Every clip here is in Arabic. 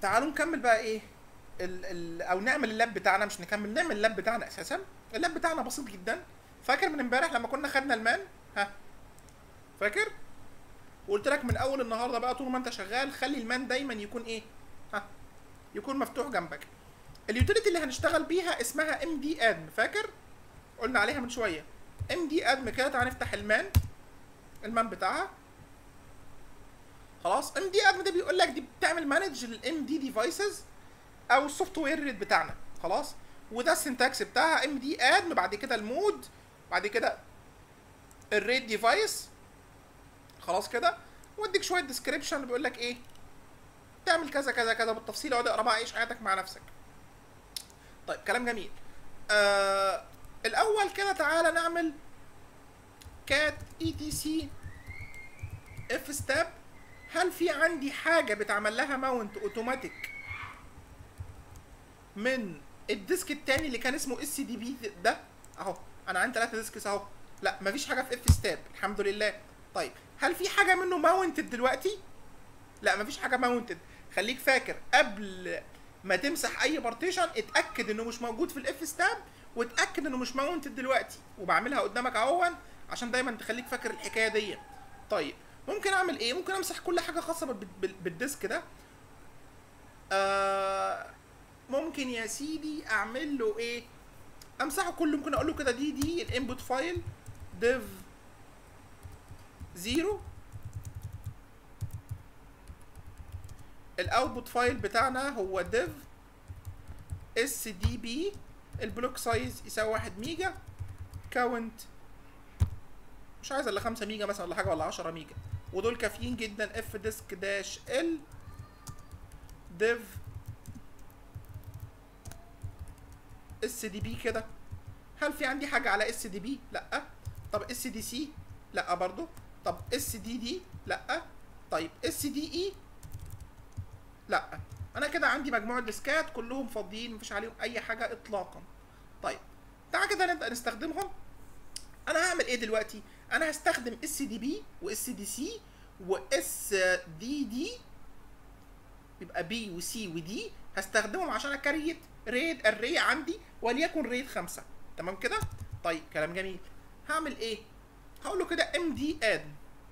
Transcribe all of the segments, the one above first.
تعالوا نكمل بقى ايه او نعمل اللاب بتاعنا. مش نكمل، نعمل اللاب بتاعنا. اساسا اللاب بتاعنا بسيط جدا. فاكر من امبارح لما كنا خدنا المان؟ ها، فاكر؟ وقلت لك من اول النهارده بقى طول ما انت شغال خلي المان دايما يكون ايه؟ ها، يكون مفتوح جنبك. اليوتيليتي اللي هنشتغل بيها اسمها ام دي ادم. فاكر؟ قلنا عليها من شويه. ام دي ادم كده. تعالى نفتح المان بتاعها. خلاص. ام دي ادم ده بيقول لك دي بتعمل مانج للام دي ديفايسز او السوفت وير ريت بتاعنا. خلاص. وده السنتكس بتاعها ام دي ادم، بعد كده المود، بعد كده الريت ديفايس. خلاص كده. واديك شويه ديسكريبشن بيقول لك ايه تعمل كذا كذا كذا بالتفصيل. اقعد اقرا بقى، عيش حياتك مع نفسك. طيب كلام جميل. الاول كده تعالى نعمل كات اي تي سي اف ستاب. هل في عندي حاجه بتعمل لها ماونت اوتوماتيك من الديسك التاني اللي كان اسمه اس دي بي ده؟ اهو انا عندي 3 ديسكس اهو. لا مفيش حاجه في اف ستاب الحمد لله. طيب هل في حاجه منه ماونتد دلوقتي؟ لا مفيش حاجه ماونتد. خليك فاكر قبل ما تمسح اي بارتيشن اتاكد انه مش موجود في الاف ستاب، واتاكد انه مش ماونتد دلوقتي. وبعملها قدامك اهون عشان دايما تخليك فاكر الحكايه دي. طيب ممكن اعمل ايه؟ ممكن امسح كل حاجه خاصه بالديسك ده. ممكن يا سيدي اعمل له ايه؟ امسحه كله. ممكن اقول له كده دي الانبوت فايل div 0. الاوتبوت فايل بتاعنا هو div sdb. البلوك سايز يساوي 1 ميجا. كاونت مش عايز الا 5 ميجا مثلا ولا حاجه، ولا 10 ميجا، ودول كافيين جدا. اف ديسك داش ال div اس دي بي كده. هل في عندي حاجه على اس دي بي؟ لا. طب اس دي سي؟ لا برضو. طب اس دي دي؟ لا. طيب اس دي اي؟ لا. انا كده عندي مجموعه ديسكات كلهم فاضيين مفيش عليهم اي حاجه اطلاقا. طيب تعالى كده نبدا نستخدمهم. انا هعمل ايه دلوقتي؟ انا هستخدم اس دي بي واس دي سي واس دي دي، يبقى بي وسي ودي. هستخدمهم عشان اكريت ريد الري عندي، وليكن ريد 5. تمام كده؟ طيب كلام جميل. هعمل ايه؟ هقول له كده ام دي اد.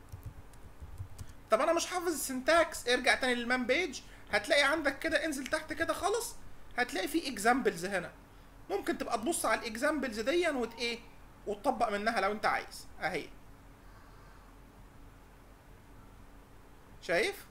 طب انا مش حافظ السنتاكس. ارجع تاني للمان بيج. هتلاقي عندك كده، انزل تحت كده خالص، هتلاقي في اكزامبلز هنا. ممكن تبقى تبص على الاكزامبلز دي ايه وتطبق منها لو انت عايز. اهي شايف؟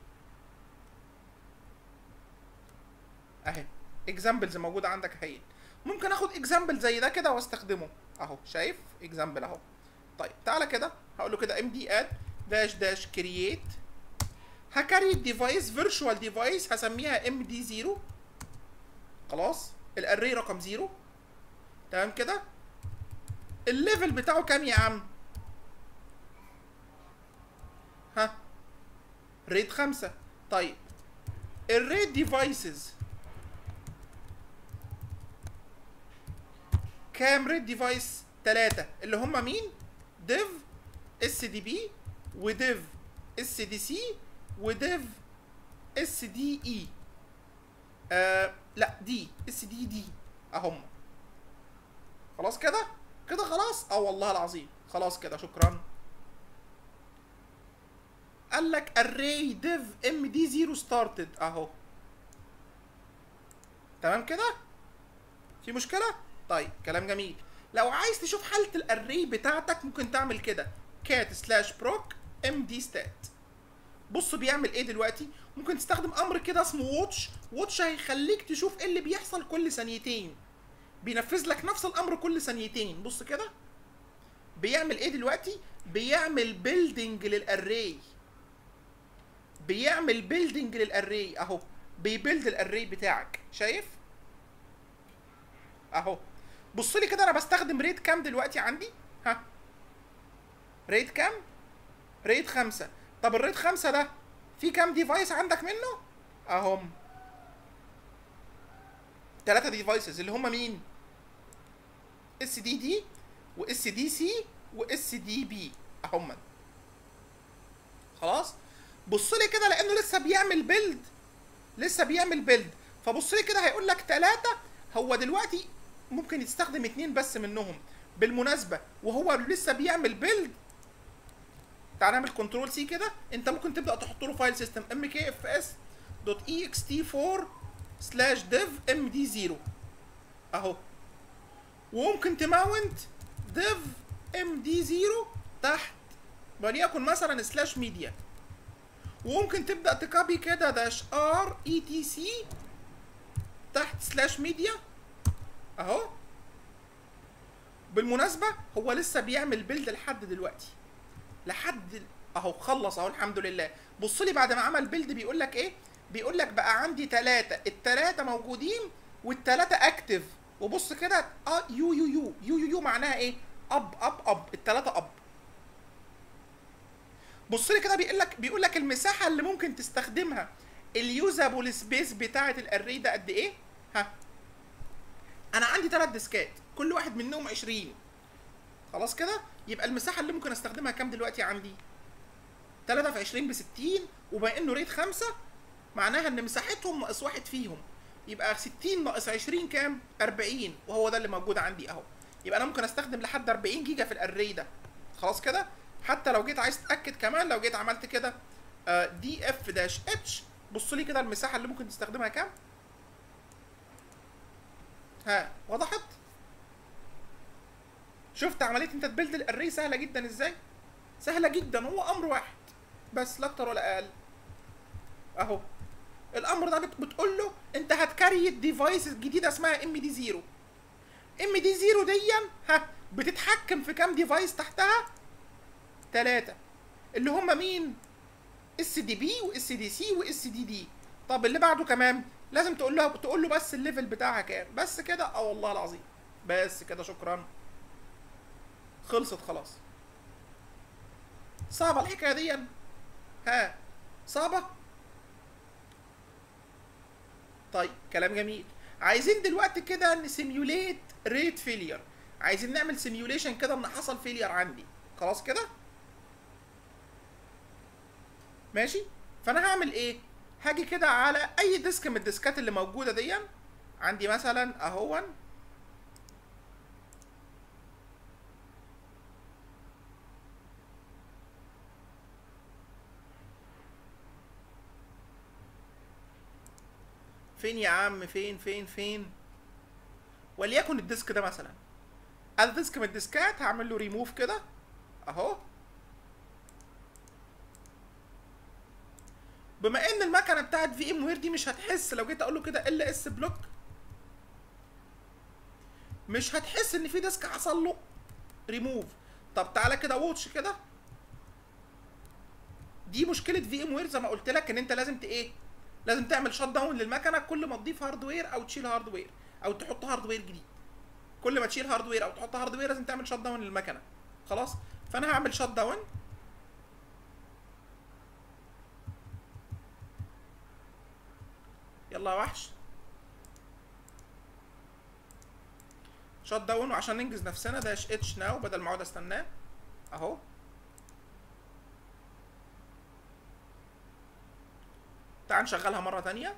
اهي اكزامبلز موجوده عندك اهي. ممكن اخد اكزامبل زي ده كده واستخدمه اهو. شايف اكزامبل اهو. طيب تعالى كده هقول له كده ام دي اد داش داش كرييت. هكريت ديفايس فيرتشوال ديفايس هسميها ام دي 0. خلاص. الاري رقم 0. تمام كده. الليفل بتاعه كام يا عم؟ ها، ريد 5. طيب الريد ديفايسز كام؟ ريد ديفايس 3 اللي هم مين؟ ديف اس دي بي وديف اس دي سي وديف اس دي اي. لا دي اس دي دي اهم. خلاص كده كده خلاص. والله العظيم خلاص كده. شكرا. قال لك array div ام دي 0 started اهو. تمام كده؟ في مشكله؟ طيب كلام جميل. لو عايز تشوف حاله الاري بتاعتك ممكن تعمل كده cat سلاش بروك ام دي ستات. بص بيعمل ايه دلوقتي. ممكن تستخدم امر كده اسمه واتش. واتش هيخليك تشوف ايه اللي بيحصل كل ثانيتين. بينفذ لك نفس الامر كل ثانيتين. بص كده بيعمل ايه دلوقتي. بيعمل بيلدينج للاري. بيعمل بيلدينج للاري اهو. بيبيلد الاري بتاعك. شايف اهو. بص لي كده انا بستخدم ريت كام دلوقتي عندي؟ ها، ريت كام؟ ريت 5. طب الريت 5 ده في كام ديفايس عندك منه؟ اهم 3 ديفايسز اللي هم مين؟ اس دي دي واس دي سي واس دي بي اهم. خلاص. بص لي كده لانه لسه بيعمل بيلد لسه بيعمل بيلد. فبص لي كده هيقول لك 3. هو دلوقتي ممكن يستخدم 2 بس منهم بالمناسبه وهو لسه بيعمل بيلد. تعال نعمل كنترول سي كده. انت ممكن تبدا تحط له فايل سيستم mkfs.ext4/dev md0 اهو، وممكن تماونت dev md0 تحت وليكن مثلا سلاش ميديا، وممكن تبدا تكابي كده داش ار اي تي سي تحت سلاش ميديا اهو. بالمناسبه هو لسه بيعمل بيلد لحد دلوقتي، لحد اهو خلص اهو الحمد لله. بص لي بعد ما عمل بيلد بيقول لك ايه؟ بيقول لك بقى عندي 3، ال3 موجودين وال3 اكتف. وبص كده يو معناها ايه؟ اب ال3 اب. بص لي كده بيقول لك المساحه اللي ممكن تستخدمها اليوزابل سبيس بتاعه الاري ده قد ايه؟ ها انا عندي 3 ديسكات كل واحد منهم 20. خلاص كده يبقى المساحه اللي ممكن استخدمها كام دلوقتي عندي؟ 3 في 20 ب 60، وبما انه ريت 5 معناها ان مساحتهم ناقص واحد فيهم، يبقى 60 ناقص 20 كام؟ 40، وهو ده اللي موجود عندي اهو. يبقى انا ممكن استخدم لحد 40 جيجا في الاري ده. خلاص كده. حتى لو جيت عايز تتاكد كمان، لو جيت عملت كده دي اف داش اتش، بص لي كده المساحه اللي ممكن تستخدمها كام؟ ها وضحت؟ شفت عمليه انت تبيلد الاري سهله جدا ازاي؟ سهله جدا، هو امر واحد بس لا اكتر ولا اقل اهو. الامر ده بتقول له انت هتكريت ديفايس جديده اسمها ام دي 0. ام دي 0 دي بتتحكم في كام ديفايس تحتها؟ 3 اللي هم مين؟ اس دي بي واس دي سي واس دي دي. طب اللي بعده كمان لازم تقول له بس الليفل بتاعها كام. بس كده اه والله العظيم بس كده شكرا خلصت خلاص. صعبه الحكايه دي؟ ها صعبه؟ طيب كلام جميل. عايزين دلوقتي كده نسيميوليت ريت فيلير، عايزين نعمل سيميوليشن كده ان حصل فيلير عندي. خلاص كده ماشي. فانا هعمل ايه؟ هاجي كده على اي ديسك من الديسكات اللي موجوده دي. عندي مثلا اهون فين يا عم؟ فين وليكن الديسك ده مثلا. الديسك من الديسكات هعمل له ريموف كده اهو. بما ان المكنه بتاعت في ام وير دي مش هتحس لو جيت اقول له كده ال اس بلوك، مش هتحس ان في ديسك حصل له ريموف. طب تعالى كده واتش كده. دي مشكله في ام وير زي ما قلت لك، ان انت لازم ايه؟ لازم تعمل شات داون للمكنه كل ما تضيف هاردوير او تشيل هاردوير او تحط هاردوير جديد. كل ما تشيل هاردوير او تحط هاردوير لازم تعمل شات داون للمكنه. خلاص. فانا هعمل شات داون. يلا يا وحش شات داون. وعشان ننجز نفسنا داش اتش ناو بدل ما اقعد استناه اهو. تعال نشغلها مره ثانيه.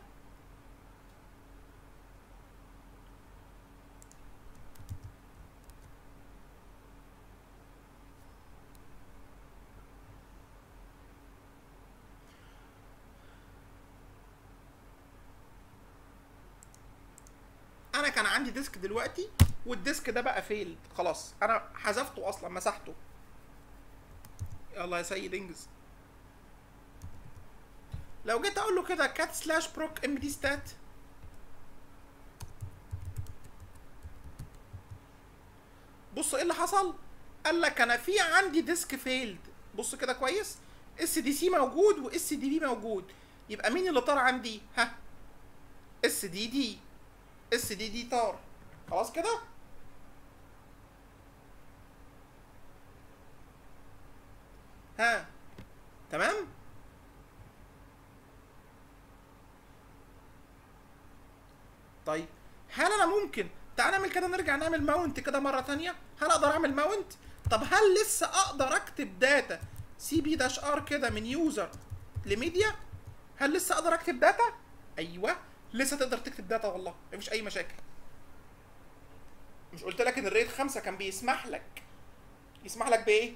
انا كان عندي ديسك دلوقتي والديسك ده بقى فيلد خلاص، انا حذفته اصلا مسحته. يلا يا سيد انجز. لو جيت اقول له كده كات سلاش بروك ام دي ستات، بص ايه اللي حصل. قال لك انا في عندي ديسك فيلد. بص كده كويس، اس دي سي موجود واس دي بي موجود. يبقى مين اللي طار عندي؟ ها اس دي دي. اس دي دي طار. خلاص كده. ها تمام. طيب هل انا ممكن تعال نعمل كده نرجع نعمل ماونت كده مره ثانيه؟ هل اقدر اعمل ماونت؟ طب هل لسه اقدر اكتب داتا سي بي داش ار كده من يوزر لميديا؟ هل لسه اقدر اكتب داتا؟ ايوه لسه تقدر تكتب داتا والله مفيش اي مشاكل. مش قلت لك ان الريد 5 كان بيسمح لك بايه؟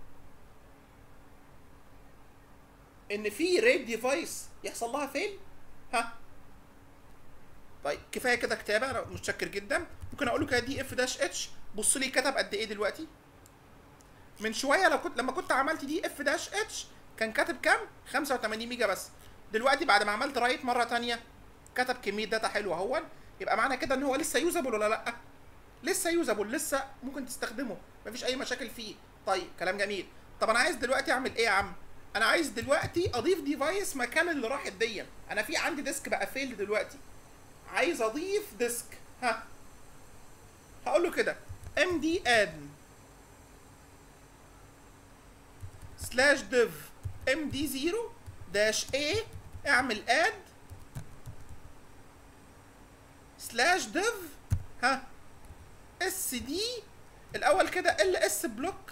ان في ريد ديفايس يحصل لها فيل. ها طيب كفايه كده كتابه، انا متشكر جدا. ممكن اقول له كده دي اف داش اتش. بص لي كتب قد ايه دلوقتي. من شويه لما كنت عملت دي اف داش اتش كان كاتب كام؟ 85 ميجا بس. دلوقتي بعد ما عملت رايت مره ثانيه كتب كميه داتا حلوه اهون. يبقى معنى كده ان هو لسه يوزابل ولا لا؟ لسه يوزابل، لسه ممكن تستخدمه، مفيش اي مشاكل فيه. طيب كلام جميل. طب انا عايز دلوقتي اعمل ايه يا عم؟ انا عايز دلوقتي اضيف ديفايس مكان اللي راحت دي. انا في عندي ديسك بقى فيلد دلوقتي، عايز اضيف ديسك. ها هقول له كده ام دي اد سلاش ديف ام دي 0 داش اي، اعمل اد سلاش ديف ها اس دي الاول كده ال اس بلوك.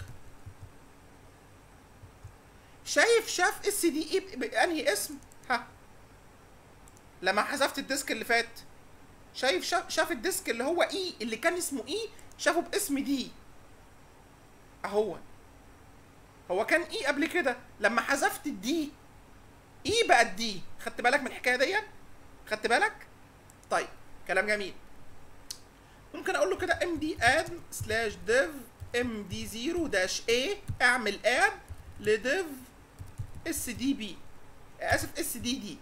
شاف اس دي اي بانهي اسم؟ ها لما حذفت الديسك اللي فات شاف الديسك اللي هو اي اللي كان اسمه اي، شافه باسم دي اهو. هو كان اي قبل كده، لما حذفت الدي اي بقت دي. خدت بالك من الحكايه دي؟ خدت بالك؟ طيب كلام جميل. ممكن اقول له كده ام دي اد سلاش ديف ام دي 0 داش اي، اعمل اد لديف اس دي بي، اسف اس دي دي.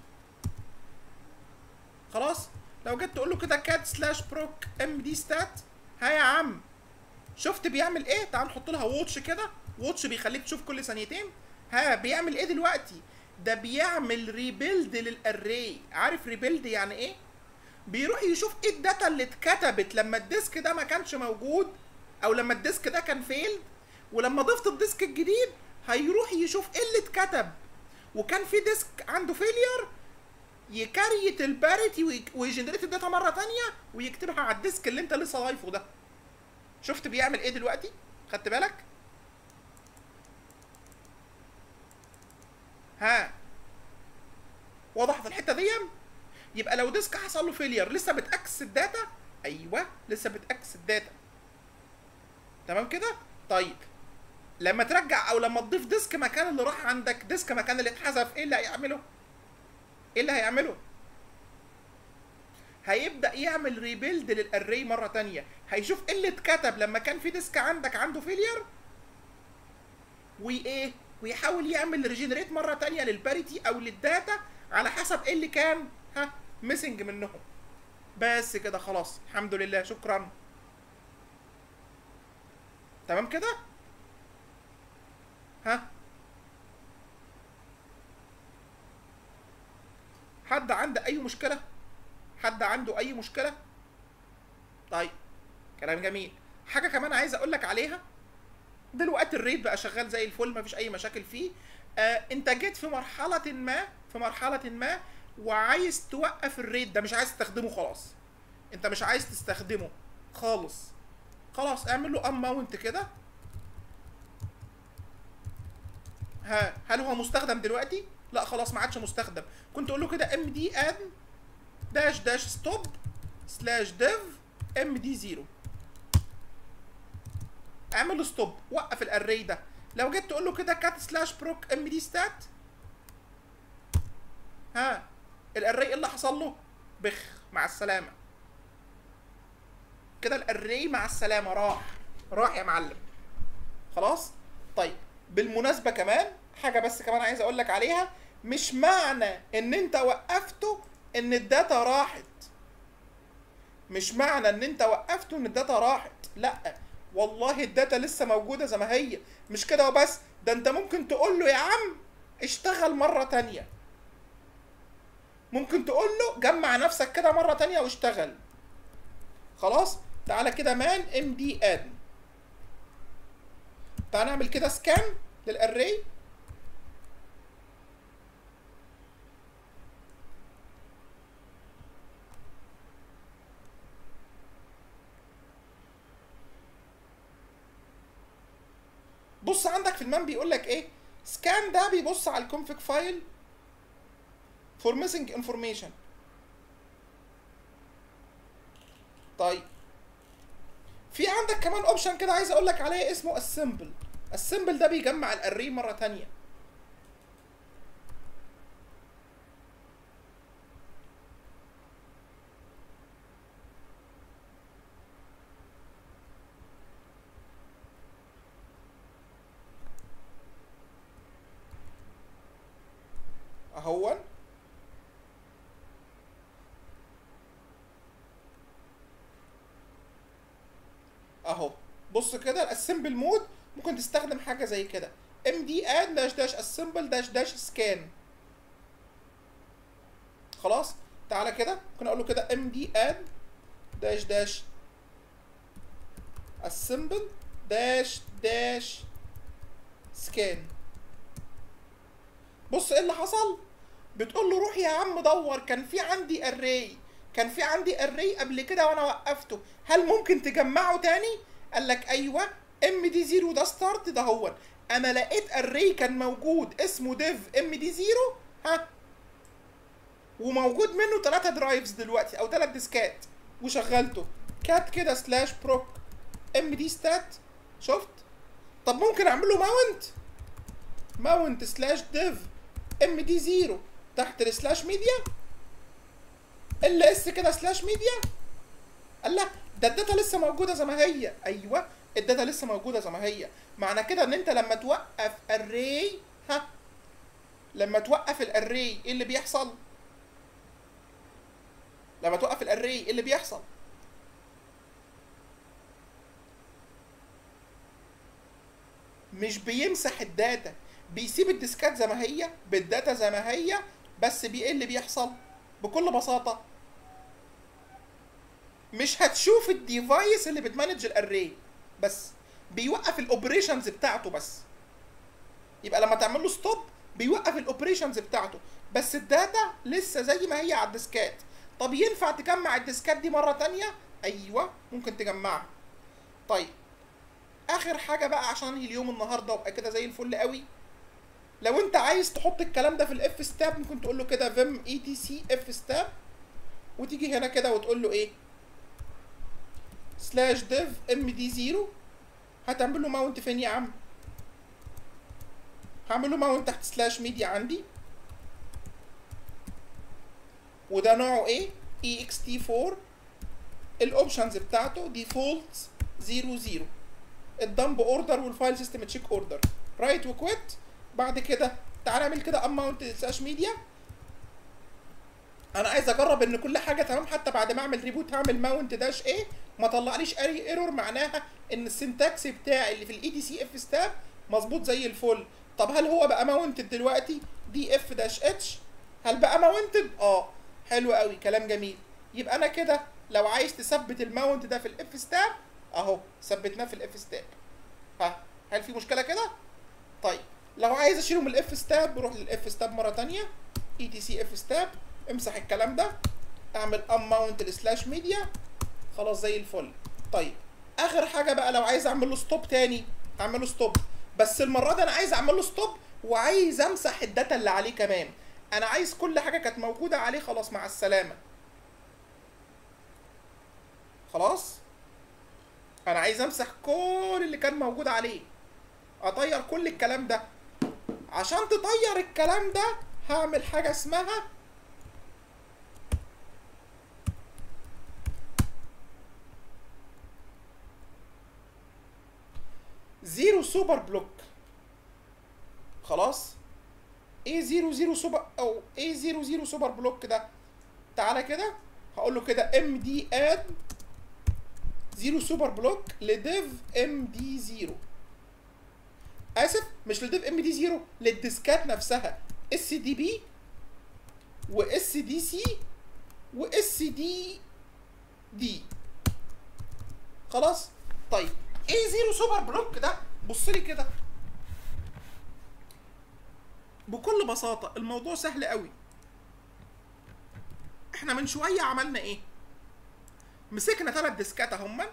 خلاص لو جيت تقول له كده كات سلاش بروك ام دي ستات، ها يا عم شفت بيعمل ايه؟ تعال نحط لها واتش كده، واتش بيخليك تشوف كل ثانيتين. ها بيعمل ايه دلوقتي؟ ده بيعمل ريبيلد للاري. عارف ريبيلد يعني ايه؟ بيروح يشوف ايه الداتا اللي اتكتبت لما الديسك ده ما كانش موجود، او لما الديسك ده كان فيل، ولما ضفت الديسك الجديد هيروح يشوف ايه اللي اتكتب. وكان في ديسك عنده فيلير، يكريت الباريتي ويجنريت الداتا مره ثانيه ويكتبها على الديسك اللي انت لسه ضايفه ده. شفت بيعمل ايه دلوقتي؟ خدت بالك؟ ها واضح في الحته دي؟ يبقى لو ديسك حصل له فيلير لسه بتاكسس الداتا. ايوه لسه بتاكسس الداتا. تمام كده؟ طيب لما ترجع او لما تضيف ديسك مكان اللي راح عندك، ديسك مكان اللي اتحذف، ايه اللي هيعمله؟ ايه اللي هيعمله؟ هيبدا يعمل ريبيلد للاري مره ثانيه. هيشوف ايه اللي اتكتب لما كان في ديسك عندك عنده فيلير، وايه ويحاول يعمل ريجنريت مره ثانيه للباريتي او للداتا على حسب ايه اللي كان ميسنج منهم. بس كده خلاص الحمد لله شكرا. تمام كده؟ ها حد عنده اي مشكله؟ حد عنده اي مشكله؟ طيب كلام جميل. حاجه كمان عايز اقول لك عليها، دلوقتي الريت بقى شغال زي الفل، مفيش اي مشاكل فيه. انت جيت في مرحله ما وعايز توقف الريت ده، مش عايز تستخدمه خلاص. انت مش عايز تستخدمه خلاص اعمل له اماونت كده. هل هو مستخدم دلوقتي؟ لا خلاص ما عادش مستخدم. كنت اقول له كده ام دي اد داش ستوب سلاش ديف ام دي 0، اعمل له ستوب، وقف الاري ده. لو جيت تقول له كده كات سلاش بروك ام دي ستات، الاري ايه اللي حصل له؟ بخ مع السلامه كده. الاري مع السلامه راح يا معلم. خلاص. طيب بالمناسبه كمان حاجه بس كمان عايز اقول لك عليها، مش معنى ان انت وقفته ان الداتا راحت. مش معنى ان انت وقفته ان الداتا راحت، لا والله الداتا لسه موجوده زي ما هي. مش كده وبس، ده انت ممكن تقول له يا عم اشتغل مره تانيه. ممكن تقول له جمع نفسك كده مره تانيه واشتغل. خلاص تعالى كده مان ام دي اد، تعالى نعمل كده سكان للاري. بص عندك في المان بيقول لك ايه؟ سكان ده بيبص على الكونفيج فايل فور ميسنج انفورميشن. طيب في عندك كمان اوبشن كده عايز اقول لك عليه اسمه assemble. assemble ده بيجمع الاري مره تانية. اهون اهو. بص كده الاسمبل مود ممكن تستخدم حاجه زي كده ام دي اد داش داش اسمبل داش داش سكان. خلاص تعالى كده ممكن اقول له كده ام دي اد داش داش اسمبل داش داش سكان. بص ايه اللي حصل، بتقول له روح يا عم دور، كان في عندي اري، كان في عندي اري قبل كده وانا وقفته، هل ممكن تجمعه تاني؟ قال لك ايوه ام دي 0 ده ستارت ده هو. انا لقيت اري كان موجود اسمه ديف ام دي 0 ها، وموجود منه 3 درايفز دلوقتي او 3 ديسكات، وشغلته كات كده سلاش بروك ام دي ستات. شفت؟ طب ممكن اعمل له ماونت سلاش ديف ام دي 0 تحت السلاش ميديا ال اس كده سلاش ميديا. قال لا ده الداتا لسه موجوده زي ما هي. ايوه الداتا لسه موجوده زي ما هي. معنى كده ان انت لما توقف الري ها، لما توقف الاري ايه اللي بيحصل؟ لما توقف الاري ايه اللي بيحصل؟ مش بيمسح الداتا، بيسيب الديسكات زي ما هي بالداتا زي ما هي، بس ايه اللي بيحصل؟ بكل بساطه مش هتشوف الديفايس اللي بتمانج الاري، بس بيوقف الاوبريشنز بتاعته بس. يبقى لما تعمل له ستوب بيوقف الاوبريشنز بتاعته، بس الداتا لسه زي ما هي على الديسكات. طب ينفع تجمع الديسكات دي مره تانية؟ ايوه ممكن تجمعها. طيب اخر حاجه بقى عشان انهي اليوم النهارده وابقى كده زي الفل قوي، لو انت عايز تحط الكلام ده في الاف ستاب ممكن تقول له كده vim etc اف ستاب، وتيجي هنا كده وتقول له ايه سلاش ديف ام دي 0. هتعمل له ماونت فين يا عم؟ هعمل له ماونت تحت سلاش ميديا عندي، وده نوعه ايه؟ ext4. الاوبشنز بتاعته ديفولت 00، الدمب اوردر والفايل سيستم تشيك اوردر رايت وكويت. بعد كده تعالى اعمل كده ماونت سلاش ميديا. انا عايز اجرب ان كل حاجه تمام، حتى بعد ما اعمل ريبوت هعمل ماونت داش ايه ما طلعليش اي ايرور، معناها ان السنتكس بتاعي اللي في الاي دي سي اف ستاب مظبوط زي الفل. طب هل هو بقى ماونتد دلوقتي؟ دي اف داش اتش هل بقى ماونتد؟ اه حلو قوي كلام جميل. يبقى انا كده لو عايز تثبت الماونت ده في الاف ستاب اهو ثبتناه في الاف ستاب. ها هل في مشكله كده؟ طيب لو عايز اشيله من الاف ستاب بروح للاف ستاب مره ثانيه اي تي سي اف ستاب، امسح الكلام ده، اعمل ماونت لسلاش ميديا، خلاص زي الفل. طيب اخر حاجه بقى لو عايز اعمل له ستوب تاني هعمل له ستوب، بس المره دي انا عايز اعمل له ستوب وعايز امسح الداتا اللي عليه كمان. انا عايز كل حاجه كانت موجوده عليه خلاص مع السلامه. خلاص انا عايز امسح كل اللي كان موجود عليه، اطير كل الكلام ده. عشان تطير الكلام ده هعمل حاجه اسمها زيرو سوبر بلوك. خلاص ايه زيرو زيرو سوبر او ايه زيرو زيرو سوبر بلوك ده؟ تعالى كده هقول له كده ام دي اد زيرو سوبر بلوك لديف ام دي 0. اسف مش لديف ام دي 0، للديسكات نفسها اس دي بي واس دي سي واس دي دي. خلاص طيب ايه زيرو سوبر بلوك ده؟ بص لي كده بكل بساطه الموضوع سهل قوي. احنا من شويه عملنا ايه؟ مسكنا 3 ديسكات اهما،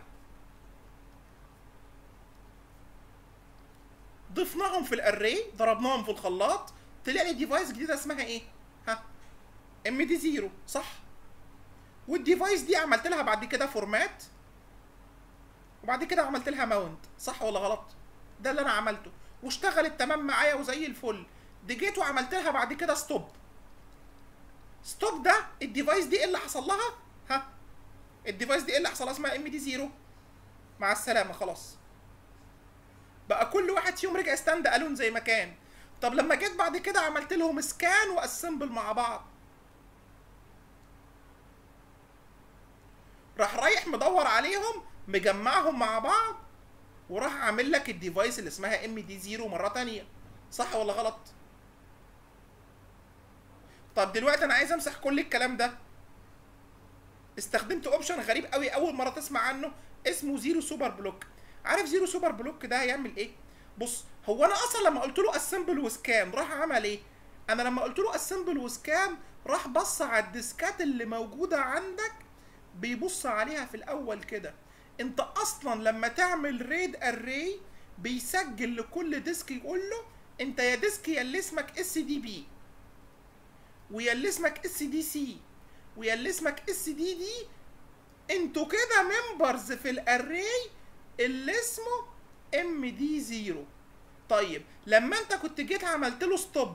ضفناهم في الاري، ضربناهم في الخلاط، طلع لي ديفايس جديده اسمها ايه؟ ها ام دي 0 صح؟ والديفايس دي عملت لها بعد كده فورمات، وبعد كده عملت لها ماونت. صح ولا غلط؟ ده اللي انا عملته واشتغلت تمام معايا وزي الفل. دي جيت وعملت لها بعد كده ستوب. ستوب ده الديفايس دي ايه اللي حصل لها؟ ها، الديفايس دي ايه اللي حصل لها؟ اسمها ام دي 0. مع السلامه خلاص. بقى كل واحد فيهم رجع ستاند الون زي ما كان. طب لما جيت بعد كده عملت لهم سكان واسمبل مع بعض، راح رايح مدور عليهم مجمعهم مع بعض، وراح عامل لك الديفايس اللي اسمها ام دي 0 مره تانية. صح ولا غلط؟ طب دلوقتي انا عايز امسح كل الكلام ده. استخدمت اوبشن غريب قوي اول مره تسمع عنه، اسمه زيرو سوبر بلوك. عارف زيرو سوبر بلوك ده هيعمل ايه؟ بص، هو انا اصلا لما قلت له اسمبل وسكان راح عمل ايه؟ انا لما قلت له اسمبل وسكان راح بص على الديسكات اللي موجوده عندك، بيبص عليها في الاول كده. انت اصلا لما تعمل ريد اري بيسجل لكل ديسك، يقول له انت يا ديسك يا اللي اسمك اس دي بي، ويا اللي اسمك اس دي سي، ويا اللي اسمك اس دي دي، انتوا كده ممبرز في الاري اللي اسمه ام دي 0. طيب لما انت كنت جيت عملت له ستوب،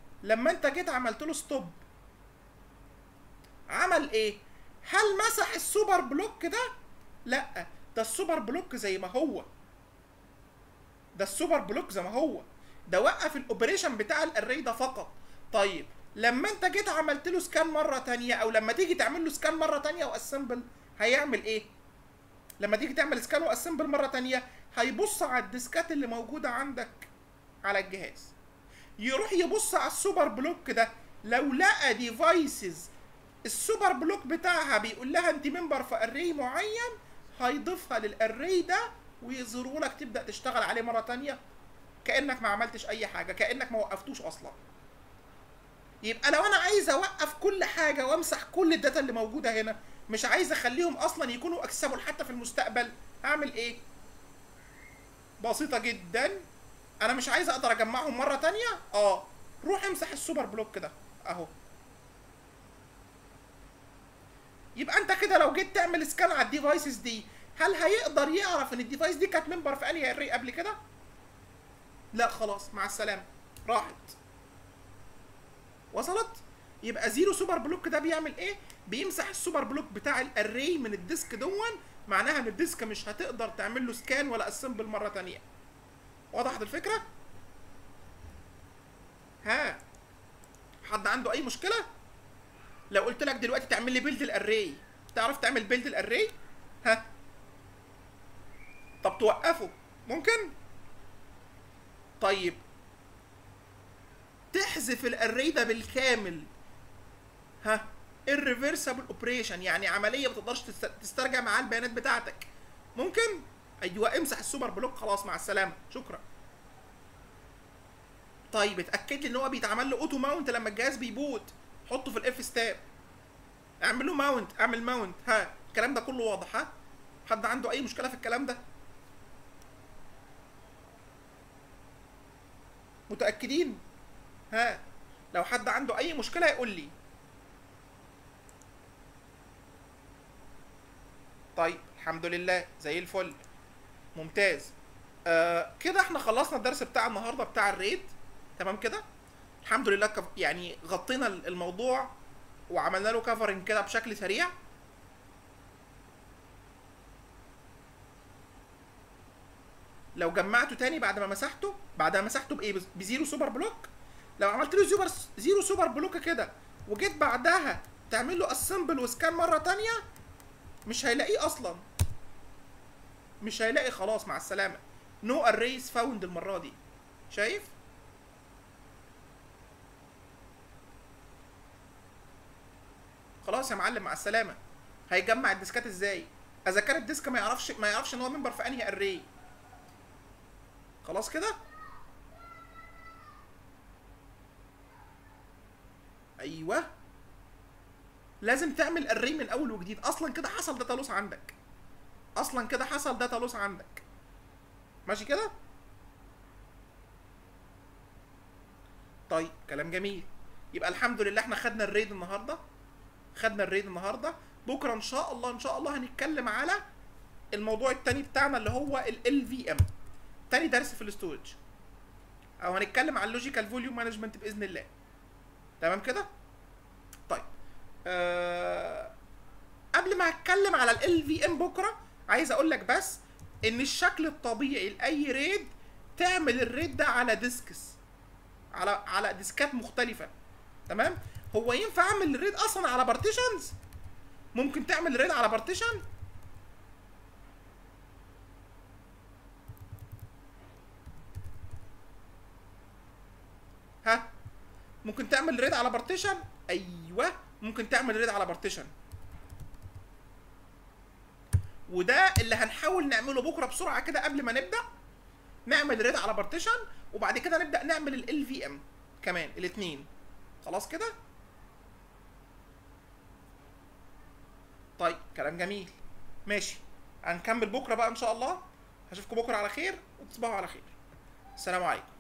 عمل ايه؟ هل مسح السوبر بلوك ده؟ لا، ده السوبر بلوك زي ما هو، ده وقف الاوبريشن بتاع الاري ده فقط. طيب لما انت جيت عملت له سكان مره تانية، او لما تيجي تعمل له سكان مره تانية واسمبل، هيعمل ايه؟ لما تيجي تعمل سكان واسمبل مره تانية، هيبص على الديسكات اللي موجوده عندك على الجهاز، يروح يبص على السوبر بلوك ده. لو لقى ديفايسز السوبر بلوك بتاعها بيقول لها انت ممبر في اري معين، هيضيفها للاري ده ويظهروا لك، تبدا تشتغل عليه مره تانية كانك ما عملتش اي حاجه، كانك ما وقفتوش اصلا. يبقى لو انا عايز اوقف كل حاجه وامسح كل الداتا اللي موجوده هنا، مش عايز اخليهم اصلا يكونوا اكسبل حتى في المستقبل، هعمل ايه؟ بسيطه جدا. انا مش عايز اقدر اجمعهم مره تانية، روح امسح السوبر بلوك ده اهو. يبقى انت كده لو جيت تعمل سكان على الديفايسز دي، هل هيقدر يعرف ان الديفايس دي كانت ممبر في انهي اري قبل كده؟ لا، خلاص مع السلامه، راحت. وصلت؟ يبقى زيرو سوبر بلوك ده بيعمل ايه؟ بيمسح السوبر بلوك بتاع الاري من الديسك دون، معناها ان الديسك مش هتقدر تعمل له سكان ولا اسمبل مره تانية. وضحت الفكره؟ ها، حد عنده اي مشكله؟ لو قلت لك دلوقتي تعمل لي بيلد الاري، تعرف تعمل بيلد الاري؟ ها، طب توقفه ممكن؟ طيب تحذف الاري ده بالكامل، ها، irreversible اوبريشن، يعني عمليه ما تقدرش تسترجع معاه البيانات بتاعتك، ممكن؟ ايوه، امسح السوبر بلوك، خلاص مع السلامه، شكرا. طيب اتاكد لي ان هو بيتعمل له اوتو ماونت لما الجهاز بيبوت، حطه في الاف ستاب، اعمل له ماونت، اعمل ماونت. ها، الكلام ده كله واضح؟ ها، حد عنده اي مشكله في الكلام ده؟ متاكدين؟ ها، لو حد عنده اي مشكله يقول لي. طيب الحمد لله زي الفل، ممتاز. كده احنا خلصنا الدرس بتاع النهارده بتاع الريد، تمام كده. الحمد لله يعني غطينا الموضوع وعملنا له كفرنج كده بشكل سريع. لو جمعته تاني بعد ما مسحته بايه؟ بزيرو سوبر بلوك. لو عملت له زيرو سوبر بلوك كده، وجيت بعدها تعمل له اسمبل وسكان مره تانية، مش هيلاقيه اصلا، مش هيلاقي، خلاص مع السلامه. نو اريز فاوند المره دي، شايف؟ خلاص يا معلم مع السلامه. هيجمع الديسكات ازاي اذا كان الديسك ما يعرفش ان هو ممبر في انهي اري؟ خلاص كده. ايوه، لازم تعمل اري من اول وجديد، اصلا كده حصل داتا لوس عندك، ماشي كده. طيب كلام جميل. يبقى الحمد لله احنا خدنا الريد النهارده، بكره ان شاء الله ان شاء الله هنتكلم على الموضوع التاني بتاعنا اللي هو ال في ام، تاني درس في الاستورج، او هنتكلم عن اللوجيكال فوليوم مانجمنت باذن الله. تمام كده؟ طيب قبل ما اتكلم على ال في ام بكره، عايز اقول لك بس ان الشكل الطبيعي لاي ريد تعمل الريد ده على ديسكس، على ديسكات مختلفه. تمام؟ هو ينفع اعمل الريد اصلا على بارتيشنز؟ ممكن تعمل الريد على بارتيشن؟ ها؟ ممكن تعمل ريد على بارتيشن؟ ايوه ممكن تعمل ريد على بارتيشن، وده اللي هنحاول نعمله بكره بسرعه كده قبل ما نبدا نعمل ريد على بارتيشن، وبعد كده نبدا نعمل ال في ام كمان الاثنين. خلاص كده؟ طيب كلام جميل، ماشي. هنكمل بكره بقى ان شاء الله. هشوفكم بكره على خير وتصبحوا على خير. السلام عليكم.